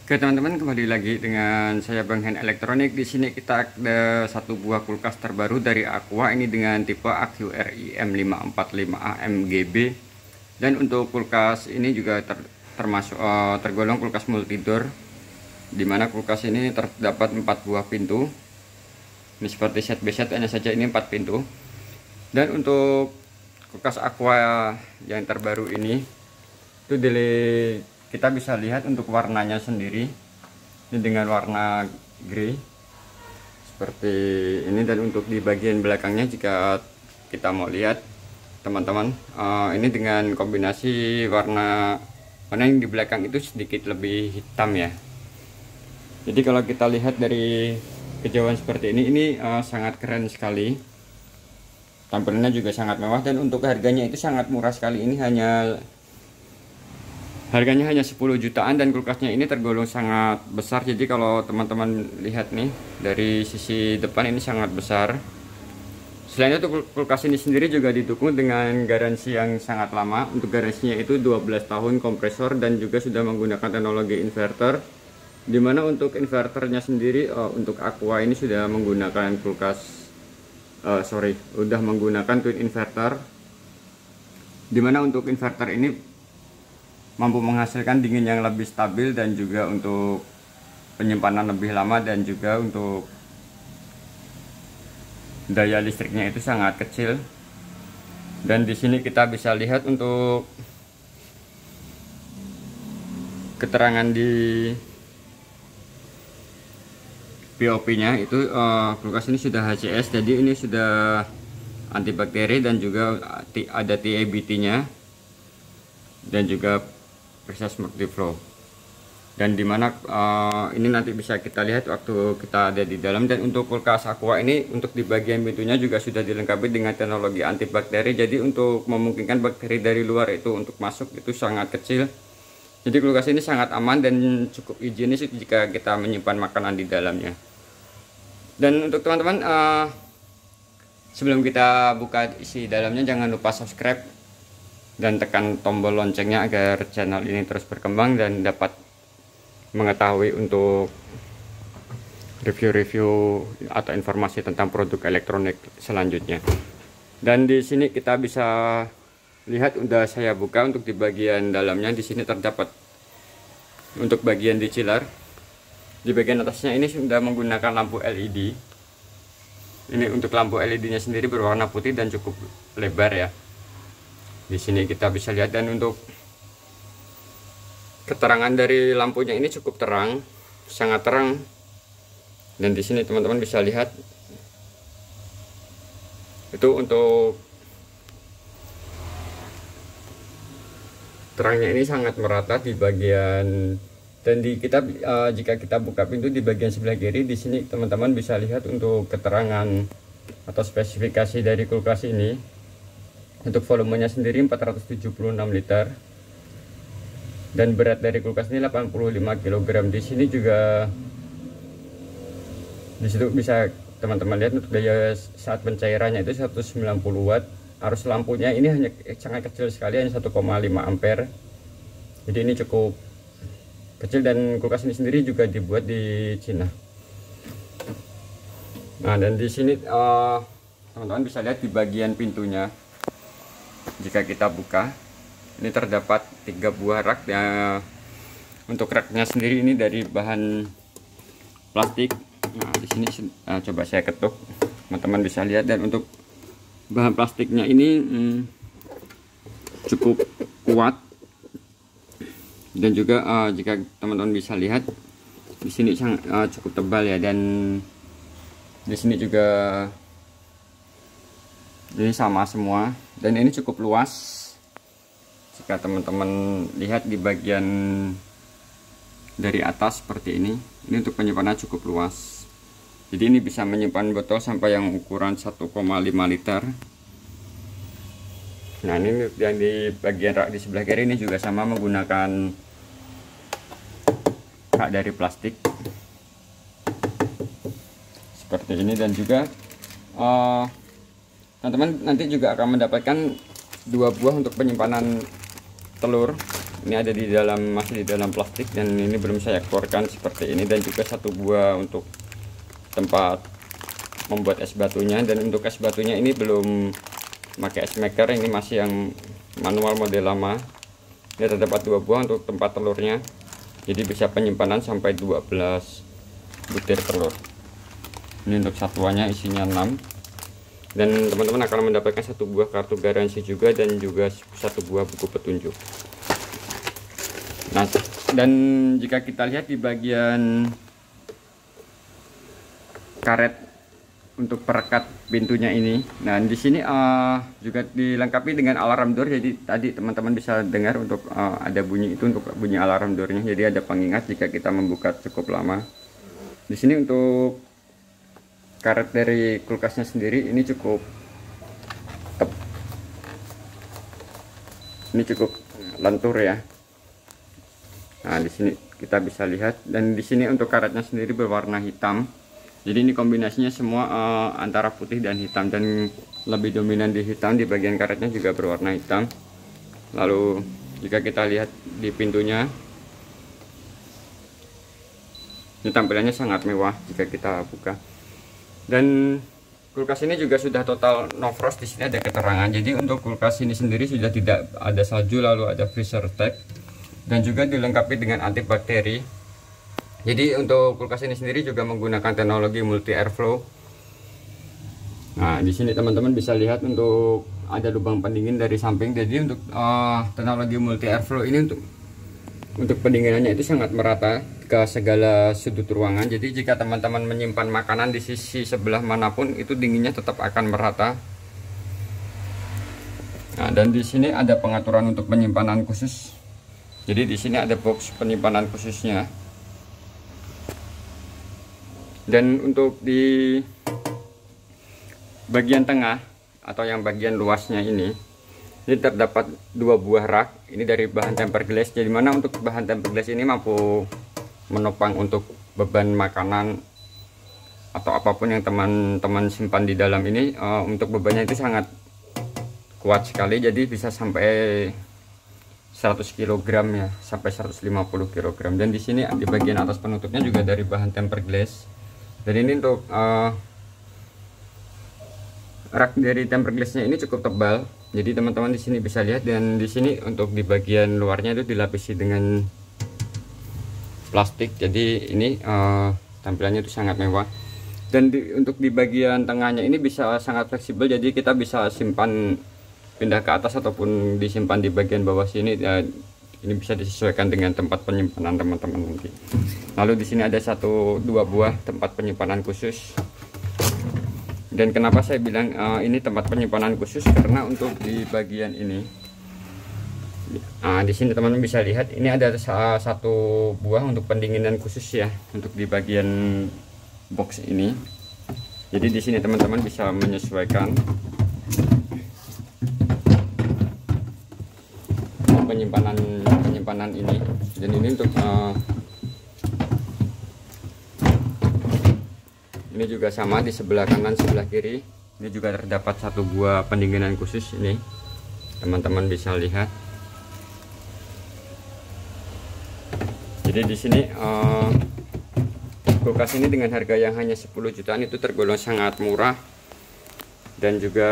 Oke teman-teman, kembali lagi dengan saya Bang Hen Elektronik. Di sini kita ada satu buah kulkas terbaru dari Aqua, ini dengan tipe AQRI M545A MGB. Dan untuk kulkas ini juga termasuk tergolong kulkas multidor, dimana kulkas ini terdapat 4 buah pintu. Ini seperti set B set, hanya saja ini 4 pintu. Dan untuk kulkas Aqua yang terbaru ini itu kita bisa lihat untuk warnanya sendiri, ini dengan warna grey seperti ini. Dan untuk di bagian belakangnya, jika kita mau lihat teman-teman, ini dengan kombinasi warna yang di belakang itu sedikit lebih hitam ya. Jadi kalau kita lihat dari kejauhan seperti ini sangat keren sekali, tampilannya juga sangat mewah. Dan untuk harganya itu sangat murah sekali, ini harganya hanya 10 jutaan, dan kulkasnya ini tergolong sangat besar. Jadi kalau teman-teman lihat nih dari sisi depan, ini sangat besar. Selain itu, kulkas ini sendiri juga didukung dengan garansi yang sangat lama. Untuk garansinya itu 12 tahun kompresor, dan juga sudah menggunakan teknologi inverter, dimana untuk inverternya sendiri untuk Aqua ini sudah menggunakan udah menggunakan twin inverter, dimana untuk inverter ini mampu menghasilkan dingin yang lebih stabil, dan juga untuk penyimpanan lebih lama, dan juga untuk daya listriknya itu sangat kecil. Dan di sini kita bisa lihat untuk keterangan di POP-nya itu, kulkas ini sudah HCS, jadi ini sudah antibakteri, dan juga ada TABT-nya, dan juga proses multiflow. Dan dimana ini nanti bisa kita lihat waktu kita ada di dalam. Dan untuk kulkas Aqua ini, untuk di bagian pintunya juga sudah dilengkapi dengan teknologi antibakteri, jadi untuk memungkinkan bakteri dari luar itu untuk masuk itu sangat kecil. Jadi kulkas ini sangat aman dan cukup higienis jika kita menyimpan makanan di dalamnya. Dan untuk teman-teman, sebelum kita buka isi dalamnya, jangan lupa subscribe dan tekan tombol loncengnya agar channel ini terus berkembang dan dapat mengetahui untuk review-review atau informasi tentang produk elektronik selanjutnya. Dan di sini kita bisa lihat, udah saya buka untuk di bagian dalamnya. Di sini terdapat untuk bagian di chiller. Di bagian atasnya ini sudah menggunakan lampu LED. Ini untuk lampu LED-nya sendiri berwarna putih dan cukup lebar ya. Di sini kita bisa lihat, dan untuk keterangan dari lampunya ini cukup terang, sangat terang. Dan di sini teman-teman bisa lihat itu untuk terangnya ini sangat merata di bagian. Dan jika kita buka pintu di bagian sebelah kiri, di sini teman-teman bisa lihat untuk keterangan atau spesifikasi dari kulkas ini. Untuk volumenya sendiri 476 liter, dan berat dari kulkas ini 85 kg. Di sini juga, di situ bisa teman-teman lihat untuk daya saat pencairannya itu 190 watt. Arus lampunya ini hanya sangat kecil sekali, hanya 1,5 ampere. Jadi ini cukup kecil, dan kulkas ini sendiri juga dibuat di Cina. Nah, dan di sini teman-teman bisa lihat di bagian pintunya. Jika kita buka, ini terdapat 3 buah rak ya. Untuk raknya sendiri ini dari bahan plastik. Nah, di sini coba saya ketuk, teman-teman bisa lihat. Dan untuk bahan plastiknya ini cukup kuat, dan juga jika teman-teman bisa lihat di sini cukup tebal ya. Dan di sini juga ini sama semua, dan ini cukup luas. Jika teman-teman lihat di bagian dari atas seperti ini untuk penyimpanan cukup luas. Jadi ini bisa menyimpan botol sampai yang ukuran 1,5 liter. Nah, ini yang di bagian rak di sebelah kiri ini juga sama, menggunakan rak dari plastik seperti ini. Dan juga teman-teman nanti juga akan mendapatkan 2 buah untuk penyimpanan telur. Ini ada di dalam, masih di dalam plastik, dan ini belum saya keluarkan seperti ini. Dan juga satu buah untuk tempat membuat es batunya. Dan untuk es batunya ini belum pakai es maker, ini masih yang manual model lama. Ini terdapat 2 buah untuk tempat telurnya, jadi bisa penyimpanan sampai 12 butir telur. Ini untuk satuannya isinya 6. Dan teman-teman akan mendapatkan 1 buah kartu garansi juga, dan juga 1 buah buku petunjuk. Nah, dan jika kita lihat di bagian karet untuk perekat pintunya ini, nah di sini juga dilengkapi dengan alarm door. Jadi tadi teman-teman bisa dengar untuk ada bunyi itu untuk bunyi alarm doornya. Jadi ada pengingat jika kita membuka cukup lama. Di sini untuk karet dari kulkasnya sendiri ini cukup lentur ya. Nah, di sini kita bisa lihat, dan di sini untuk karetnya sendiri berwarna hitam. Jadi ini kombinasinya semua antara putih dan hitam, dan lebih dominan di hitam. Di bagian karetnya juga berwarna hitam. Lalu jika kita lihat di pintunya, ini tampilannya sangat mewah jika kita buka. Dan kulkas ini juga sudah total no frost. Di sini ada keterangan. Jadi untuk kulkas ini sendiri sudah tidak ada salju, lalu ada freezer tag, dan juga dilengkapi dengan antibakteri. Jadi untuk kulkas ini sendiri juga menggunakan teknologi multi airflow. Nah, di sini teman-teman bisa lihat untuk ada lubang pendingin dari samping. Jadi untuk teknologi multi airflow ini untuk pendinginannya itu sangat merata ke segala sudut ruangan. Jadi jika teman-teman menyimpan makanan di sisi sebelah manapun, itu dinginnya tetap akan merata. Nah, dan di sini ada pengaturan untuk penyimpanan khusus. Jadi di sini ada box penyimpanan khususnya. Dan untuk di bagian tengah atau yang bagian luasnya ini terdapat 2 buah rak. Ini dari bahan tempered glass. Jadi mana untuk bahan tempered glass ini mampu menopang untuk beban makanan atau apapun yang teman-teman simpan di dalam ini. Untuk bebannya itu sangat kuat sekali. Jadi bisa sampai 100 kg ya, sampai 150 kg. Dan di sini di bagian atas penutupnya juga dari bahan tempered glass. Dan ini untuk rak dari tempered glassnya ini cukup tebal. Jadi teman-teman di sini bisa lihat, dan di sini untuk di bagian luarnya itu dilapisi dengan plastik. Jadi ini tampilannya itu sangat mewah. Dan untuk di bagian tengahnya ini bisa sangat fleksibel. Jadi kita bisa simpan pindah ke atas ataupun disimpan di bagian bawah sini. Ini bisa disesuaikan dengan tempat penyimpanan teman-teman nanti. Lalu di sini ada 1-2 buah tempat penyimpanan khusus. Dan kenapa saya bilang ini tempat penyimpanan khusus, karena untuk di bagian ini, di sini teman-teman bisa lihat ini ada 1 buah untuk pendinginan khusus ya, untuk di bagian box ini. Jadi di sini teman-teman bisa menyesuaikan penyimpanan ini. Dan ini untuk ini juga sama di sebelah kanan sebelah kiri. Ini juga terdapat 1 buah pendinginan khusus. Ini teman-teman bisa lihat. Jadi di sini kulkas ini dengan harga yang hanya 10 jutaan itu tergolong sangat murah, dan juga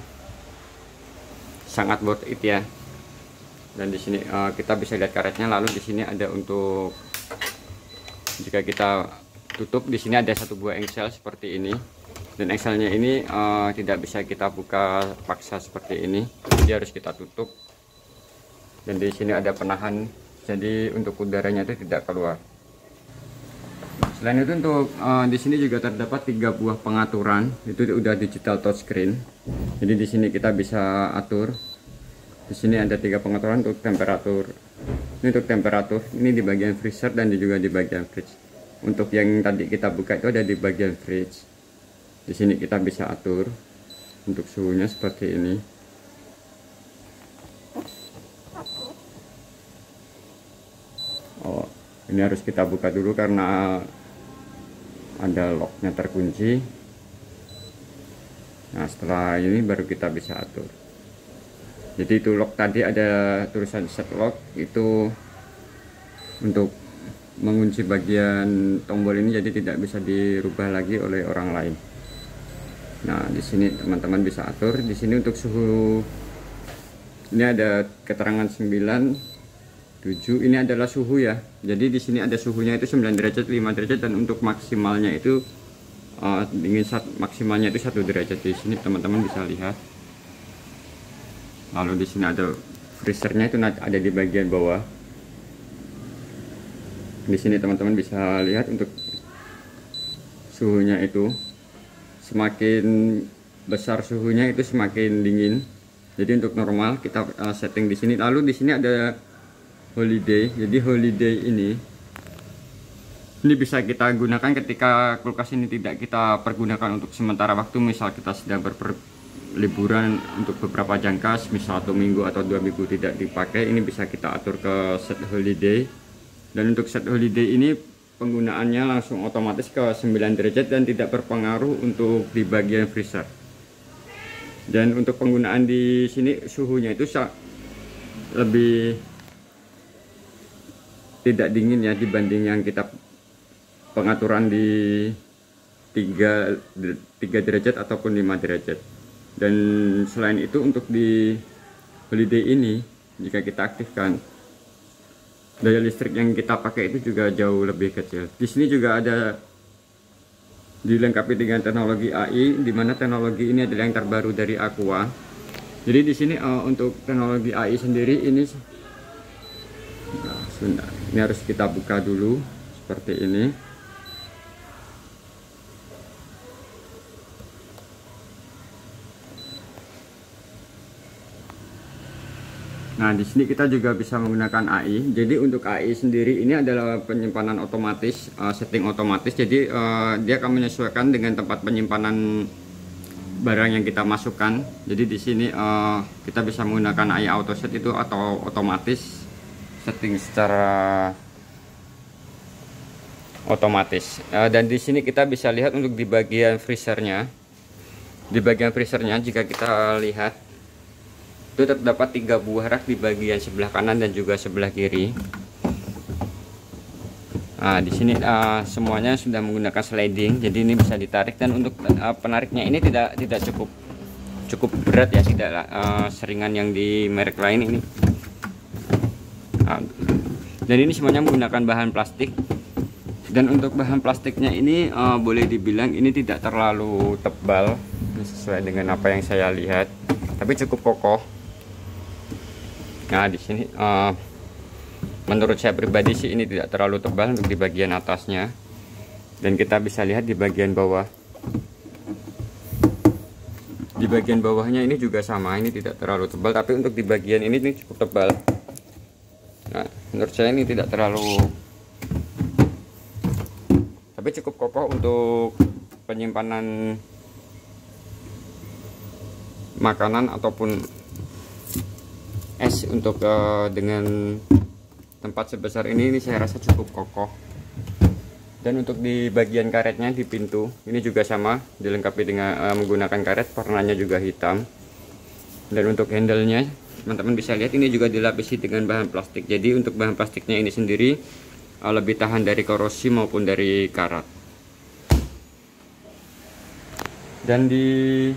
sangat worth it ya. Dan di sini kita bisa lihat karetnya. Lalu di sini ada untuk jika kita tutup, di sini ada 1 buah engsel seperti ini. Dan engselnya ini tidak bisa kita buka paksa seperti ini, jadi harus kita tutup. Dan di sini ada penahan, jadi untuk udaranya itu tidak keluar. Selain itu untuk di sini juga terdapat 3 buah pengaturan. Itu udah digital touchscreen. Jadi di sini kita bisa atur. Di sini ada 3 pengaturan untuk temperatur. Ini untuk temperatur, ini di bagian freezer dan juga di bagian fridge. Untuk yang tadi kita buka itu ada di bagian fridge. Di sini kita bisa atur untuk suhunya seperti ini. Oh, ini harus kita buka dulu karena ada locknya terkunci. Nah, setelah ini baru kita bisa atur. Jadi itu lock tadi ada tulisan set lock, itu untuk mengunci bagian tombol ini, jadi tidak bisa dirubah lagi oleh orang lain. Nah, di sini teman-teman bisa atur. Di sini untuk suhu ini ada keterangan 97, ini adalah suhu ya. Jadi di sini ada suhunya itu 9 derajat, 5 derajat, dan untuk maksimalnya itu dingin maksimalnya itu 1 derajat. Di sini teman-teman bisa lihat. Lalu di sini ada freezernya, itu ada di bagian bawah. Di sini teman-teman bisa lihat untuk suhunya itu semakin besar suhunya itu semakin dingin. Jadi untuk normal kita setting di sini. Lalu di sini ada holiday. Jadi holiday ini bisa kita gunakan ketika kulkas ini tidak kita pergunakan untuk sementara waktu. Misal kita sedang liburan untuk beberapa jangka, misal 1 minggu atau 2 minggu tidak dipakai, ini bisa kita atur ke set holiday. Dan untuk set holiday ini penggunaannya langsung otomatis ke 9 derajat dan tidak berpengaruh untuk di bagian freezer. Dan untuk penggunaan di sini suhunya itu lebih tidak dingin ya dibanding yang kita pengaturan di 3 derajat ataupun 5 derajat. Dan selain itu untuk di holiday ini jika kita aktifkan, daya listrik yang kita pakai itu juga jauh lebih kecil. Di sini juga ada dilengkapi dengan teknologi AI, di mana teknologi ini adalah yang terbaru dari Aqua. Jadi di sini untuk teknologi AI sendiri ini, ini harus kita buka dulu seperti ini. Nah, di sini kita juga bisa menggunakan AI. Jadi untuk AI sendiri ini adalah penyimpanan otomatis, setting otomatis. Jadi dia akan menyesuaikan dengan tempat penyimpanan barang yang kita masukkan. Jadi di sini kita bisa menggunakan AI auto set itu atau otomatis, setting secara otomatis. Dan di sini kita bisa lihat untuk di bagian freezernya. Di bagian freezernya jika kita lihat itu terdapat 3 buah rak di bagian sebelah kanan dan juga sebelah kiri. Nah, di sini semuanya sudah menggunakan sliding, jadi ini bisa ditarik. Dan untuk penariknya ini tidak cukup berat ya, tidak seringan yang di merek lain ini. Dan ini semuanya menggunakan bahan plastik. Dan untuk bahan plastiknya ini boleh dibilang ini tidak terlalu tebal sesuai dengan apa yang saya lihat, tapi cukup kokoh. Nah, di sini menurut saya pribadi sih ini tidak terlalu tebal untuk di bagian atasnya. Dan kita bisa lihat di bagian bawah. Di bagian bawahnya ini juga sama, ini tidak terlalu tebal, tapi untuk di bagian ini cukup tebal. Nah, menurut saya ini tidak terlalu, tapi cukup kokoh untuk penyimpanan makanan ataupun es. Untuk dengan tempat sebesar ini saya rasa cukup kokoh. Dan untuk di bagian karetnya di pintu ini juga sama, dilengkapi dengan menggunakan karet, warnanya juga hitam. Dan untuk handle-nya teman-teman bisa lihat ini juga dilapisi dengan bahan plastik. Jadi untuk bahan plastiknya ini sendiri lebih tahan dari korosi maupun dari karat. Dan di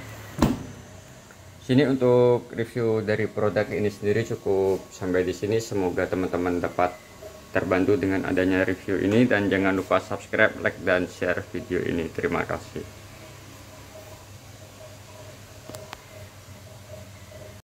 sini untuk review dari produk ini sendiri cukup sampai di sini. Semoga teman-teman dapat terbantu dengan adanya review ini, dan jangan lupa subscribe, like, dan share video ini. Terima kasih.